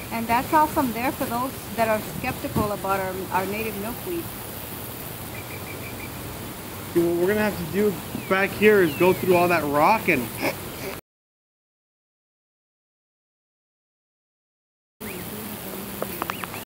And that's awesome there for those that are skeptical about our native milkweed. See, what we're gonna have to do back here is go through all that rock and